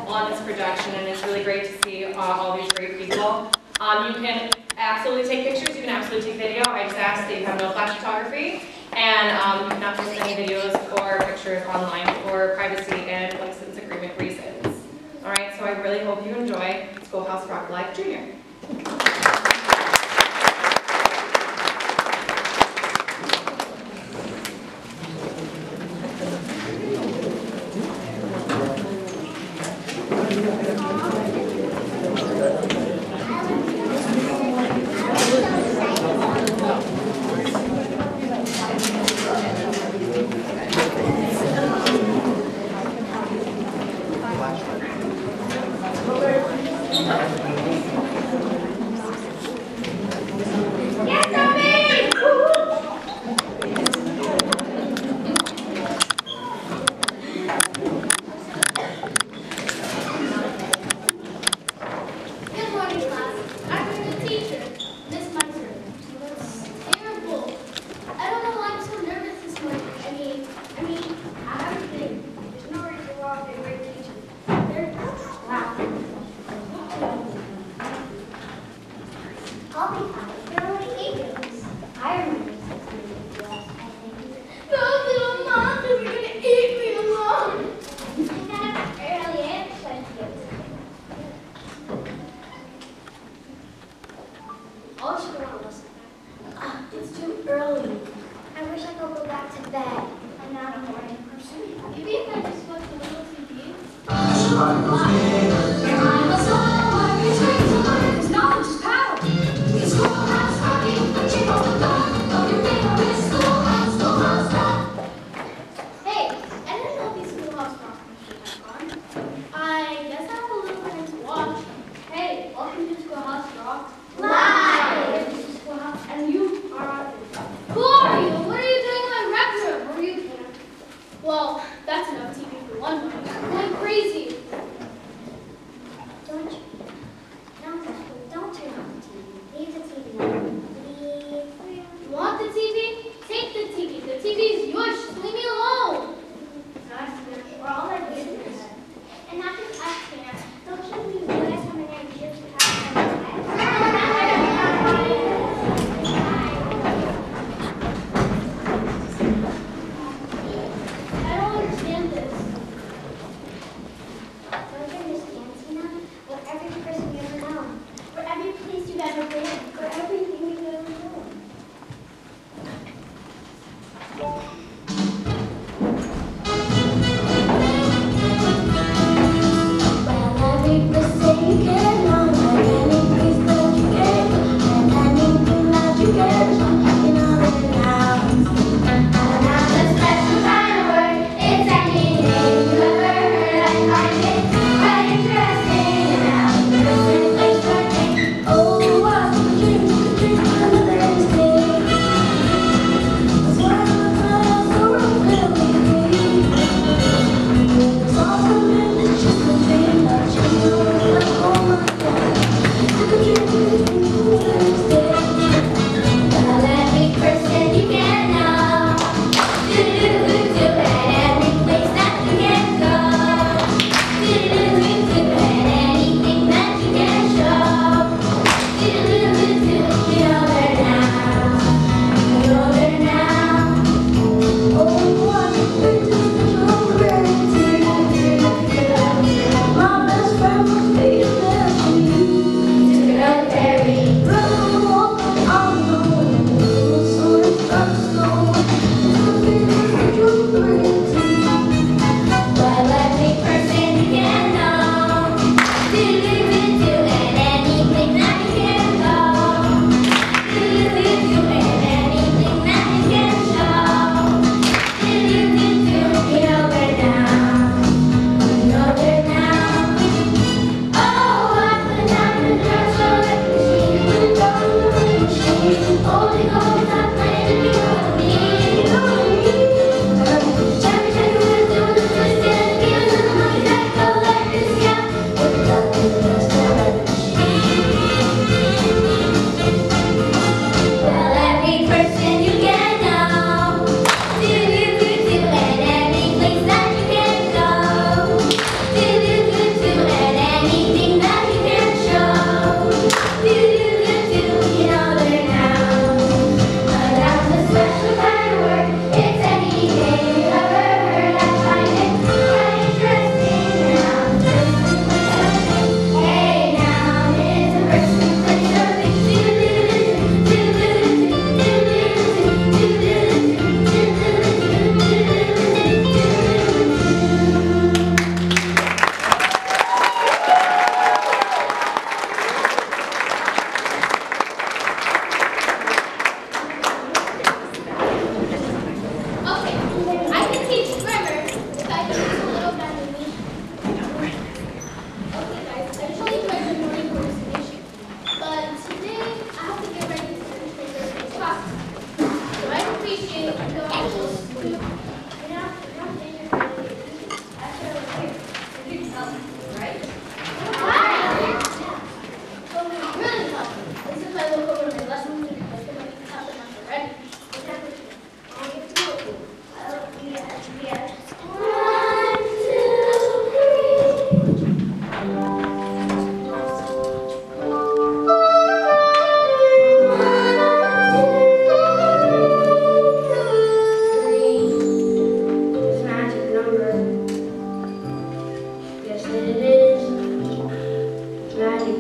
on this projection, and it's really great to see all these great people. You can absolutely take pictures, you can absolutely take video. I just ask that you have no flash photography, and you cannot post any videos or pictures online for privacy and license agreement reasons. All right, so I really hope you enjoy Schoolhouse Rock Live Junior. It's too early. I wish I could go back to bed. I'm not a morning person. Maybe if I just watch a little TV. Knowledge is power. It's Schoolhouse Rocky, but check on the door. Oh, your favorite Schoolhouse Rock. Hey, I didn't know these Schoolhouse Rock should have gone. I guess I have a little bit to watch. Hey, welcome to Schoolhouse Rock. Live! And you are on it. Who are you? What are you doing in my rec room? Where you can? Well, that's enough TV for one night. I'm going crazy.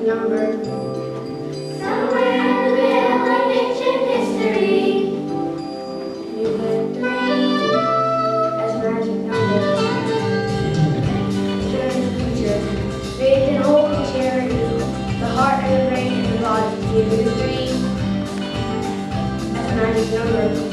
number. Somewhere in the middle of ancient history, you put 3 as a magic number. Turn to the future, faith and hope and charity, the heart and the brain and the body. You put 3 as a magic number.